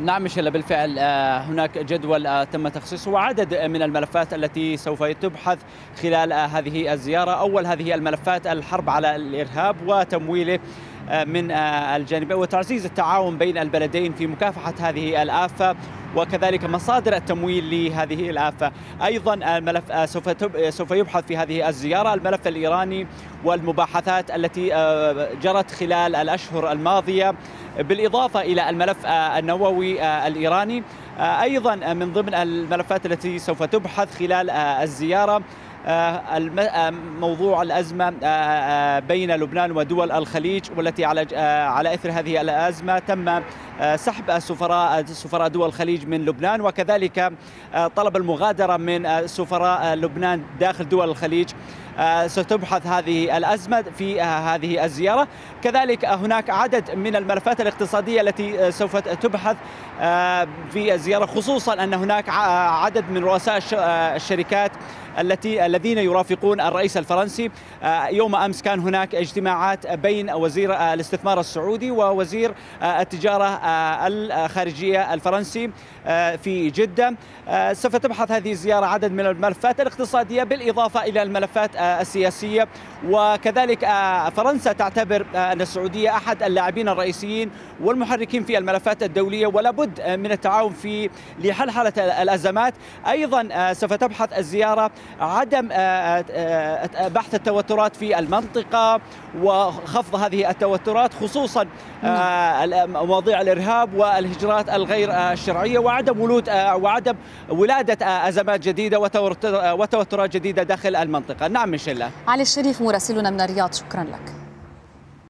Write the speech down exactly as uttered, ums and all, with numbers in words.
نعم مشيل، بالفعل هناك جدول تم تخصيصه وعدد من الملفات التي سوف تبحث خلال هذه الزيارة. أول هذه الملفات الحرب على الإرهاب وتمويله من الجانبين وتعزيز التعاون بين البلدين في مكافحة هذه الآفة وكذلك مصادر التمويل لهذه الآفة. أيضا الملف سوف سوف يبحث في هذه الزيارة الملف الإيراني والمباحثات التي جرت خلال الأشهر الماضية، بالإضافة إلى الملف النووي الإيراني. أيضا من ضمن الملفات التي سوف تبحث خلال الزيارة موضوع الأزمة بين لبنان ودول الخليج، والتي على على إثر هذه الأزمة تم سحب سفراء سفراء دول الخليج من لبنان، وكذلك طلب المغادرة من سفراء لبنان داخل دول الخليج. ستبحث هذه الأزمة في هذه الزيارة. كذلك هناك عدد من الملفات الاقتصادية التي سوف تبحث في الزيارة، خصوصا أن هناك عدد من رؤساء الشركات التي الذين يرافقون الرئيس الفرنسي. يوم أمس كان هناك اجتماعات بين وزير الاستثمار السعودي ووزير التجارة الخارجية الفرنسي في جدة. سوف تبحث هذه الزيارة عدد من الملفات الاقتصادية بالإضافة إلى الملفات السياسية، وكذلك فرنسا تعتبر أن السعودية أحد اللاعبين الرئيسيين والمحركين في الملفات الدولية، ولا بد من التعاون في لحلحلة الأزمات. أيضا سوف تبحث الزيارة عدم بحث التوترات في المنطقة وخفض هذه التوترات، خصوصا مواضيع الإرهاب والهجرات الغير الشرعية وعدم ولود وعدم ولادة أزمات جديدة وتوترات جديدة داخل المنطقة. نعم ميشيل. علي الشريف مراسلنا من الرياض، شكرا لك.